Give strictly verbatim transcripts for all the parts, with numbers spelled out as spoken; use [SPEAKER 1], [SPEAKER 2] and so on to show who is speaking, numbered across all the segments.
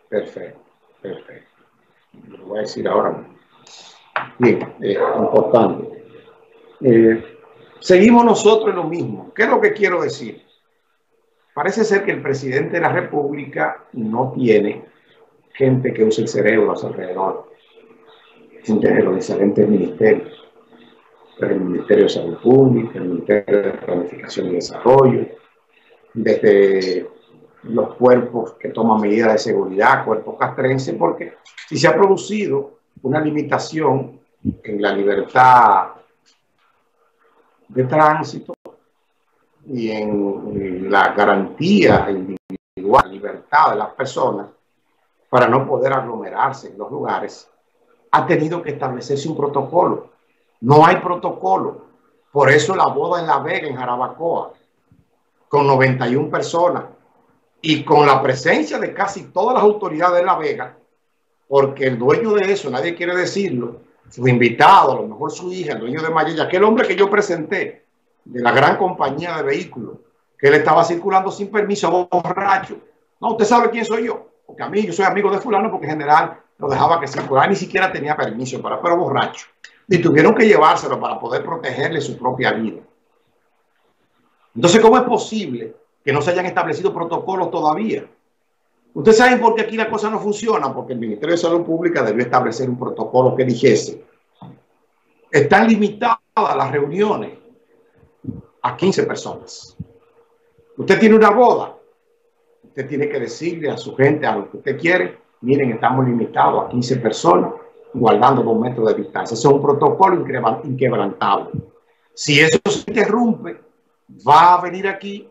[SPEAKER 1] Perfecto, perfecto. Lo voy a decir ahora. Bien, eh, importante. Eh, seguimos nosotros en lo mismo. ¿Qué es lo que quiero decir? Parece ser que el presidente de la República no tiene gente que use el cerebro a su alrededor, gente de los diferentes ministerios, el Ministerio de Salud Pública, el Ministerio de Planificación y Desarrollo, desde los cuerpos que toman medidas de seguridad, cuerpos castrenses, porque si se ha producido una limitación en la libertad de tránsito y en la garantía individual, libertad de las personas para no poder aglomerarse en los lugares, ha tenido que establecerse un protocolo. No hay protocolo. Por eso la boda en La Vega, en Jarabacoa, con noventa y una personas y con la presencia de casi todas las autoridades de La Vega, porque el dueño de eso, nadie quiere decirlo, su invitado, a lo mejor su hija, el dueño de Mayella, aquel hombre que yo presenté, de la gran compañía de vehículos, que él estaba circulando sin permiso, borracho. No, usted sabe quién soy yo, porque a mí yo soy amigo de fulano, porque en general lo dejaba que circular, ni siquiera tenía permiso para, pero borracho. Y tuvieron que llevárselo para poder protegerle su propia vida. Entonces, ¿cómo es posible que no se hayan establecido protocolos todavía? Ustedes saben por qué aquí la cosa no funciona, porque el Ministerio de Salud Pública debió establecer un protocolo que dijese: están limitadas las reuniones a quince personas. Usted tiene una boda, usted tiene que decirle a su gente, a lo que usted quiere: miren, estamos limitados a quince personas, guardando dos metros de distancia. Eso es un protocolo inquebrantable. Si eso se interrumpe, va a venir aquí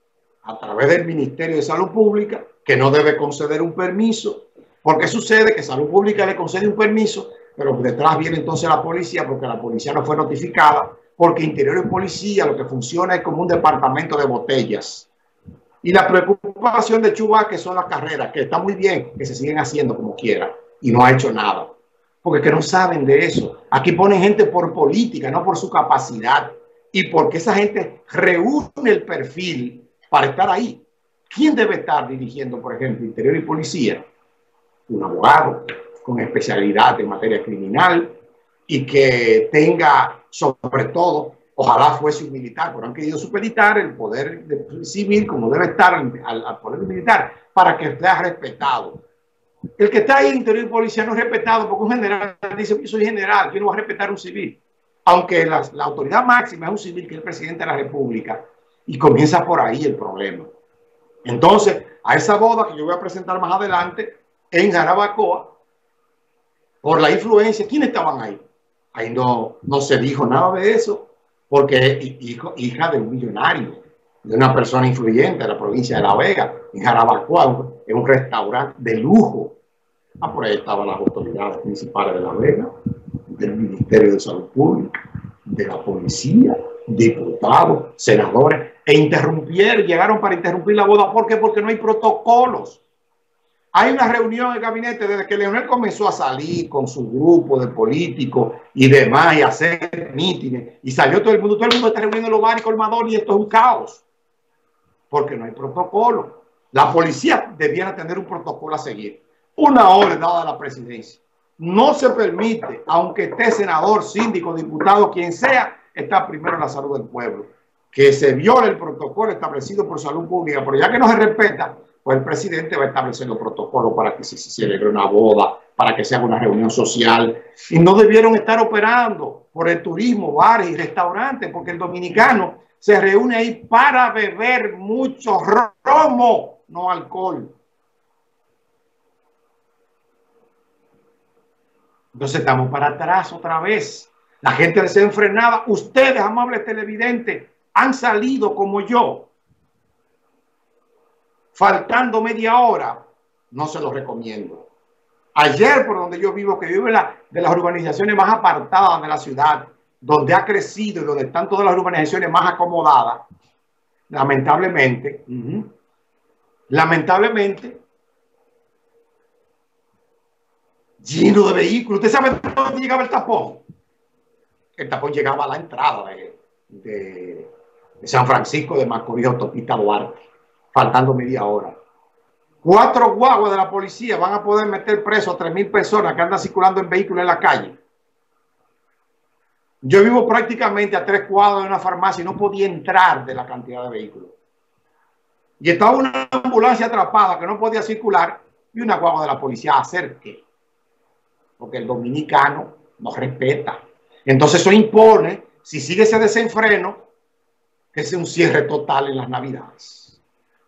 [SPEAKER 1] a través del Ministerio de Salud Pública, que no debe conceder un permiso, porque sucede que Salud Pública le concede un permiso, pero detrás viene entonces la policía, porque la policía no fue notificada, porque Interior y Policía lo que funciona es como un departamento de botellas. Y la preocupación de Chuba, que son las carreras, que está muy bien, que se siguen haciendo como quiera, y no ha hecho nada, porque que no saben de eso. Aquí ponen gente por política, no por su capacidad, y porque esa gente reúne el perfil para estar ahí. ¿Quién debe estar dirigiendo, por ejemplo, Interior y Policía? Un abogado con especialidad en materia criminal y que tenga, sobre todo, ojalá fuese un militar, pero han querido supeditar el poder civil como debe estar al, al poder militar para que sea respetado. El que está ahí en Interior y Policía no es respetado porque un general dice: yo soy general, yo no voy a respetar a un civil. Aunque la, la autoridad máxima es un civil, que es el presidente de la República, y comienza por ahí el problema. Entonces, a esa boda que yo voy a presentar más adelante en Jarabacoa, por la influencia, ¿quiénes estaban ahí? Ahí no, no se dijo nada de eso, porque hijo, hija de un millonario, de una persona influyente de la provincia de La Vega, en Jarabacoa, en un restaurante de lujo. Ah, por ahí estaban las autoridades principales de La Vega, del Ministerio de Salud Pública, de la policía, diputados, senadores, e interrumpieron, llegaron para interrumpir la boda. ¿Por qué? Porque no hay protocolos. Hay una reunión en el gabinete desde que Leonel comenzó a salir con su grupo de políticos y demás, y hacer mítines, y salió todo el mundo, todo el mundo está reuniendo en los bares y colmadores, y esto es un caos, porque no hay protocolo. La policía debiera tener un protocolo a seguir. Una orden dada a la presidencia. No se permite, aunque esté senador, síndico, diputado, quien sea, está primero en la salud del pueblo. Que se viole el protocolo establecido por Salud Pública, pero ya que no se respeta, pues el presidente va a establecer los protocolos para que se, se celebre una boda, para que se haga una reunión social. Y no debieron estar operando por el turismo, bares y restaurantes, porque el dominicano se reúne ahí para beber mucho romo, no alcohol. Entonces estamos para atrás otra vez. La gente desenfrenada. Ustedes, amables televidentes, han salido como yo, faltando media hora. No se los recomiendo. Ayer, por donde yo vivo, que vivo en la, de las urbanizaciones más apartadas de la ciudad, donde ha crecido y donde están todas las urbanizaciones más acomodadas, lamentablemente, uh-huh, lamentablemente, lleno de vehículos. ¿Usted sabe dónde llegaba el tapón? El tapón llegaba a la entrada de, de, de San Francisco de Macorís, autopista Duarte, faltando media hora. Cuatro guaguas de la policía van a poder meter preso a tres mil personas que andan circulando en vehículos en la calle. Yo vivo prácticamente a tres cuadras de una farmacia y no podía entrar de la cantidad de vehículos. Y estaba una ambulancia atrapada que no podía circular y una guagua de la policía. ¿Hacer qué? Porque el dominicano no respeta. Entonces eso impone, si sigue ese desenfreno, que sea un cierre total en las Navidades.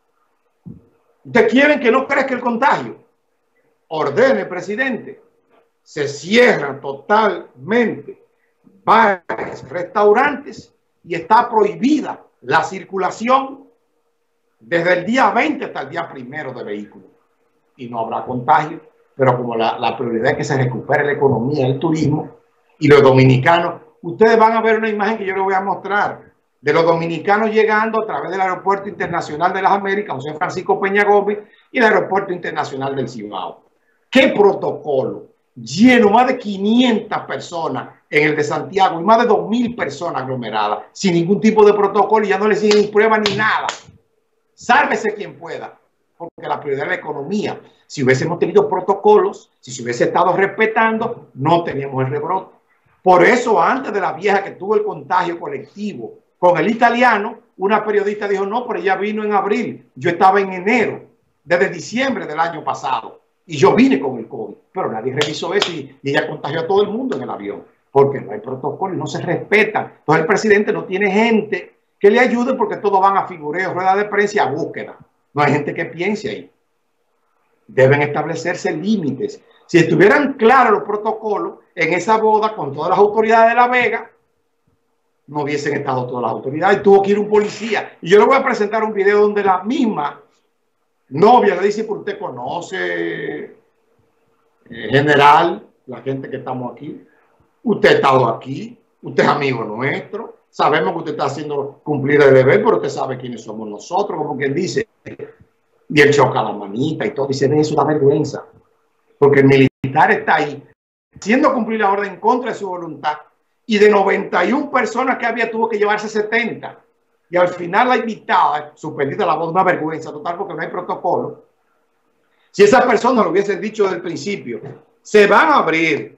[SPEAKER 1] ¿Ustedes quieren que no crezca el contagio? Ordene, presidente. Se cierran totalmente bares, restaurantes y está prohibida la circulación desde el día veinte hasta el día primero de vehículos. Y no habrá contagio, pero como la, la prioridad es que se recupere la economía, el turismo y los dominicanos, ustedes van a ver una imagen que yo les voy a mostrar de los dominicanos llegando a través del Aeropuerto Internacional de las Américas, José Francisco Peña Gómez, y el Aeropuerto Internacional del Cibao. ¿Qué protocolo? Lleno, más de quinientas personas en el de Santiago y más de dos mil personas aglomeradas, sin ningún tipo de protocolo, y ya no les siguen ni prueba ni nada. Sálvese quien pueda, porque la prioridad es la economía. Si hubiésemos tenido protocolos, si se hubiese estado respetando, no teníamos el rebrote. Por eso, antes de la vieja que tuvo el contagio colectivo con el italiano, una periodista dijo, no, pero ella vino en abril. Yo estaba en enero, desde diciembre del año pasado, y yo vine con el COVID. Pero nadie revisó eso y, y ella contagió a todo el mundo en el avión, porque no hay protocolo y no se respetan. Entonces el presidente no tiene gente que le ayude porque todos van a figureo, ruedas de prensa y a búsqueda. No hay gente que piense ahí. Deben establecerse límites. Si estuvieran claros los protocolos en esa boda con todas las autoridades de La Vega, no hubiesen estado todas las autoridades. Tuvo que ir un policía. Y yo le voy a presentar un video donde la misma novia le dice, pero usted conoce, eh, general, la gente que estamos aquí. Usted ha estado aquí. Usted es amigo nuestro. Sabemos que usted está haciendo cumplir el deber, pero usted sabe quiénes somos nosotros, como quien dice. Y él choca la manita y todo. Dice, eso da vergüenza. Porque el militar está ahí, haciendo cumplir la orden en contra de su voluntad. Y de noventa y una personas que había, tuvo que llevarse setenta. Y al final la invitada, suspendida la voz, una vergüenza total porque no hay protocolo. Si esas personas lo hubiesen dicho desde el principio, se van a abrir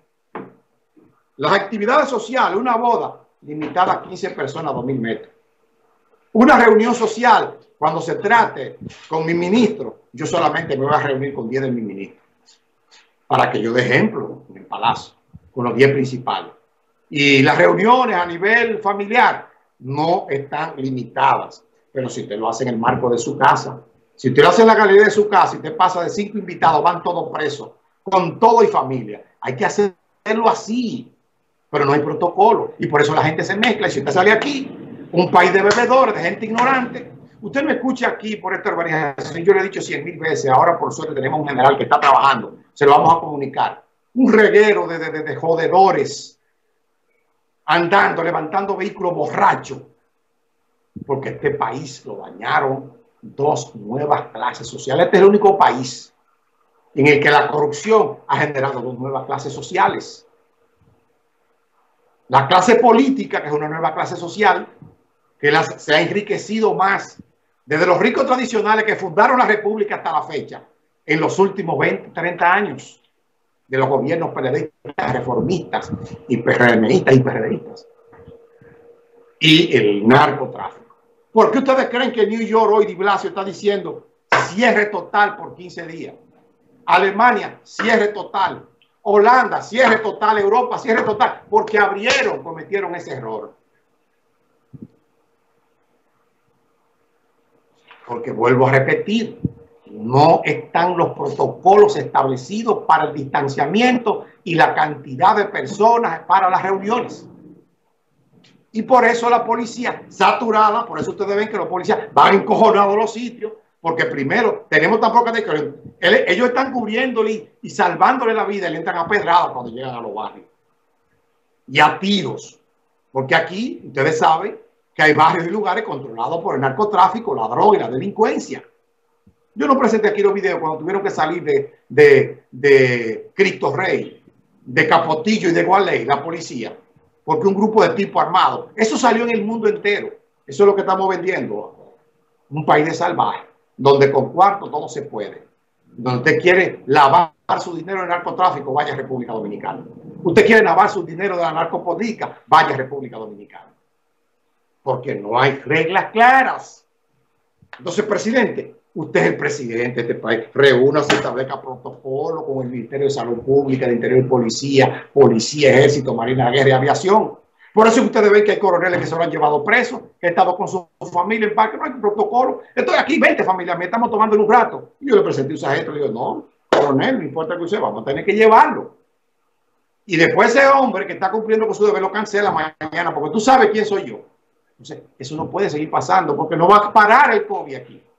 [SPEAKER 1] las actividades sociales, una boda limitada a quince personas a dos mil metros. Una reunión social, cuando se trate con mi ministro, yo solamente me voy a reunir con diez de mis ministros. Para que yo dé ejemplo en el palacio, con los diez principales. Y las reuniones a nivel familiar no están limitadas. Pero si usted lo hace en el marco de su casa, si usted lo hace en la galería de su casa y usted pasa de cinco invitados, van todos presos, con todo y familia. Hay que hacerlo así, pero no hay protocolo. Y por eso la gente se mezcla. Y si usted sale aquí, un país de bebedores, de gente ignorante, usted me escucha aquí por esta organización. Yo le he dicho cien mil veces, ahora por suerte tenemos un general que está trabajando, se lo vamos a comunicar. Un reguero de, de, de jodedores andando, levantando vehículos borrachos, porque este país lo dañaron dos nuevas clases sociales. Este es el único país en el que la corrupción ha generado dos nuevas clases sociales. La clase política, que es una nueva clase social, que las, se ha enriquecido más desde los ricos tradicionales que fundaron la República hasta la fecha, en los últimos veinte, treinta años, de los gobiernos PLDistas, reformistas, y PRMistas y PRDistas. Y el narcotráfico. ¿Por qué ustedes creen que New York hoy, Di Blasio, está diciendo cierre total por quince días? Alemania, cierre total. Holanda, cierre total. Europa, cierre total. Porque abrieron, cometieron ese error. Porque vuelvo a repetir, no están los protocolos establecidos para el distanciamiento y la cantidad de personas para las reuniones. Y por eso la policía saturada, por eso ustedes ven que los policías van encojonados a los sitios, porque primero tenemos tan poca de que ellos están cubriéndole y salvándole la vida y le entran a pedradas cuando llegan a los barrios. Y a tiros. Porque aquí, ustedes saben que hay barrios y lugares controlados por el narcotráfico, la droga y la delincuencia. Yo no presenté aquí los videos cuando tuvieron que salir de, de, de Cristo Rey, de Capotillo y de Gualey, la policía, porque un grupo de tipo armado. Eso salió en el mundo entero. Eso es lo que estamos vendiendo. Un país de salvaje, donde con cuarto todo se puede. Donde usted quiere lavar su dinero en narcotráfico, vaya a República Dominicana. Usted quiere lavar su dinero de la narcopolítica, vaya a República Dominicana. Porque no hay reglas claras. Entonces, presidente, usted es el presidente de este país. Reúnase, establezca protocolo con el Ministerio de Salud Pública, de Interior y Policía, Policía, Ejército, Marina de Guerra y Aviación. Por eso ustedes ven que hay coroneles que se lo han llevado presos, que han estado con su familia en parque, no hay protocolo. Estoy aquí, veinte familias, me estamos tomando en un rato. Y yo le presenté un sargento, le digo, no, coronel, no importa que usted, vamos a tener que llevarlo. Y después ese hombre que está cumpliendo con su deber lo cancela mañana, porque tú sabes quién soy yo. Entonces, eso no puede seguir pasando, porque no va a parar el COVID aquí.